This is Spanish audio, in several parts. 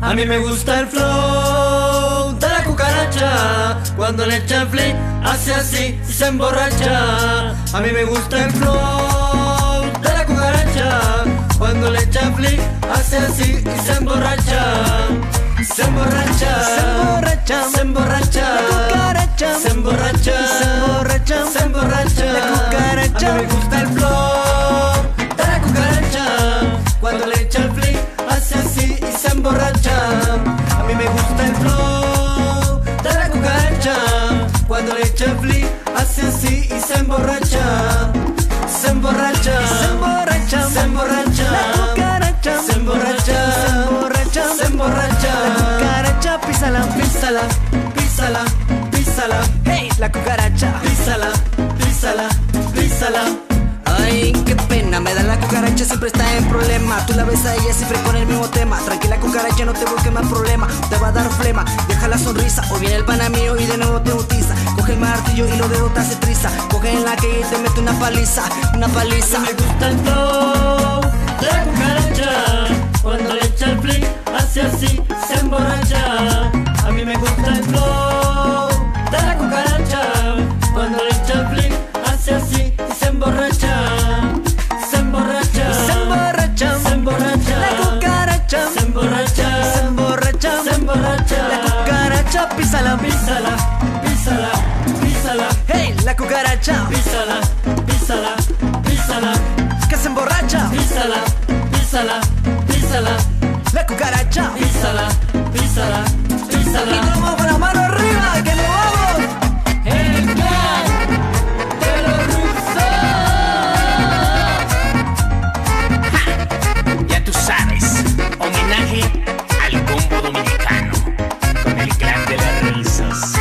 A mí me gusta el flow de la cucaracha. Cuando le echa el flick, hace así y se emborracha. A mí me gusta el flow de la cucaracha. Cuando le echa el flick, hace así y se emborracha. Se emborracha, se emborracha, se emborracha, la cucaracha, se emborracha, se emborracha, se emborracha, la cucaracha. A mí me gusta el flow de la cucaracha. Cuando le echa el flick, hace así y se emborracha. A mí me gusta el flow de la cucaracha. Cuando le echa el flick, hace así y se emborracha. Se emborracha, se emborracha, se emborracha, la cucaracha, se emborracha, se emborracha, se emborracha. la cucaracha, písala, Písala, písala, písala, hey, la cucaracha. písala, písala, písala. Ay, qué pena, me da la cucaracha, siempre está en problema. Tú la ves a ella siempre con el mismo tema. Tranquila cucaracha, no te busques más problema. Te va a dar flema, deja la sonrisa. Hoy viene el pana mío y de nuevo te bautiza. Coge el martillo y los dedos te hace triza. Coge en la que y te mete una paliza, una paliza. Me gusta el flow de la cucaracha. Cuando le echa el flick, hace así, se emborracha. A mí me gusta el flow de la cucaracha. Cuando le echa el flick, hace así y se emborracha. Se emborracha, Se emborracha, se emborracha, la cucaracha, se emborracha, se emborracha, se emborracha. la cucaracha, písala, Písala, písala, písala, hey, la cucaracha, písala, písala, písala, que se emborracha, písala, písala, písala, la cucaracha. písala, písala, Y písala. nos vamos con la mano arriba, que nos vamos. El clan de los rusos. Ya tú sabes, homenaje al combo dominicano con el clan de los rusos.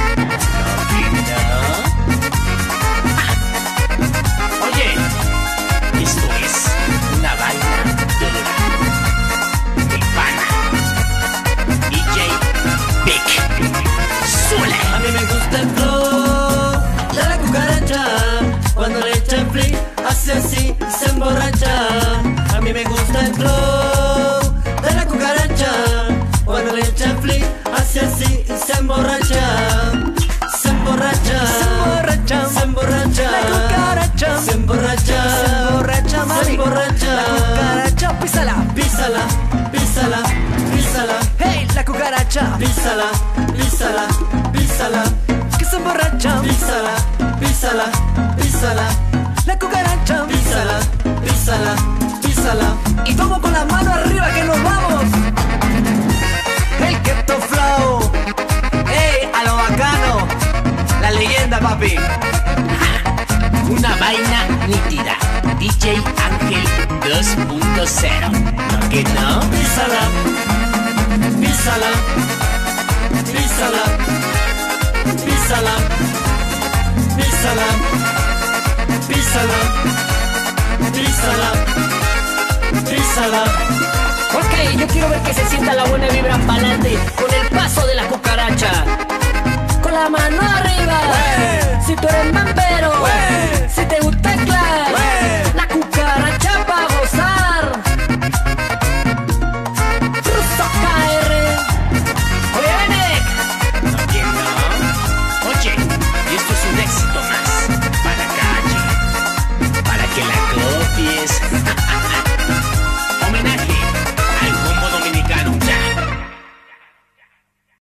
Oye, esto es una vaina dura. El pana DJ Big Zule. A mí me gusta el flow de la cucaracha. Cuando le echa el flick, hace así y se emborracha. A mí me gusta el flow de la cucaracha. Cuando le echa el flick, hace así y se emborracha. Se emborracha, Se emborracha, se emborracha, la cucaracha, se emborracha, se emborracha, se mami. emborracha. La cucaracha, písala, Písala, písala, písala, hey, la cucaracha, písala, písala, písala, que se emborracha, písala, písala, písala, la cucaracha, písala, písala, písala. y vamos con la mano arriba que nos vamos. El Keto Flow, hey, a lo bacano, la leyenda, papi. Una vaina nítida. DJ Ángel 2.0. ¿No que no? Písala, písala, písala, písala, písala, písala, písala, písala. Ok, yo quiero ver que se sienta la buena vibra pa'lante con el paso de la cucaracha. Con la mano arriba, ¡Wey! si tú eres mambero, ¡Wey! si te gusta el clan, ¡Wey! la